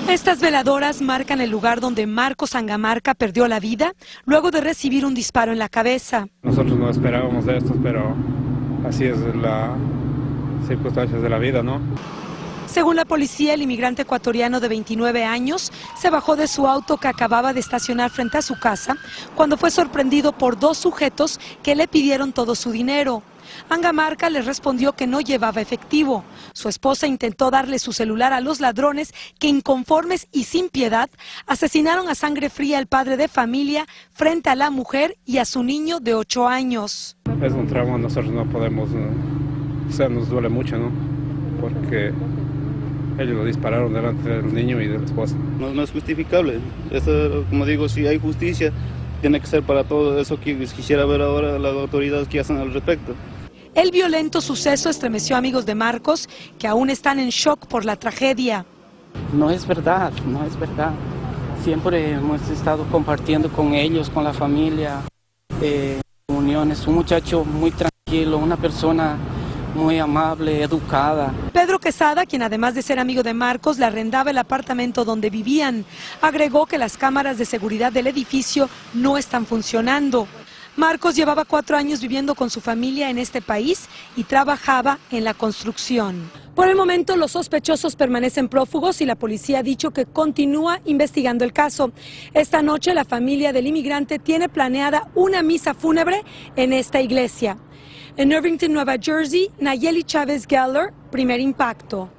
Estas veladoras marcan el lugar donde Marcos Angamarca perdió la vida luego de recibir un disparo en la cabeza. Nosotros no esperábamos de esto, pero así es las circunstancias de la vida, ¿no? Según la policía, el inmigrante ecuatoriano de 29 años se bajó de su auto que acababa de estacionar frente a su casa cuando fue sorprendido por dos sujetos que le pidieron todo su dinero. Angamarca les respondió que no llevaba efectivo. Su esposa intentó darle su celular a los ladrones que, inconformes y sin piedad, asesinaron a sangre fría al padre de familia frente a la mujer y a su niño de 8 años. Es un trauma, nosotros no podemos, o sea, nos duele mucho, ¿no? Porque ellos lo dispararon delante del niño y de la esposa. No es justificable. Eso, como digo, si hay justicia, tiene que ser para todo eso que quisiera ver ahora las autoridades que hacen al respecto. El violento suceso estremeció a amigos de Marcos, que aún están en shock por la tragedia. No es verdad, no es verdad. Siempre hemos estado compartiendo con ellos, con la familia, uniones. Un muchacho muy tranquilo, una persona muy amable, educada. Pedro Quesada, quien además de ser amigo de Marcos, le arrendaba el apartamento donde vivían, agregó que las cámaras de seguridad del edificio no están funcionando. Marcos llevaba 4 años viviendo con su familia en este país y trabajaba en la construcción. Por el momento, los sospechosos permanecen prófugos y la policía ha dicho que continúa investigando el caso. Esta noche, la familia del inmigrante tiene planeada una misa fúnebre en esta iglesia. En Irvington, Nueva Jersey, Nayeli Chávez Geller, Primer Impacto.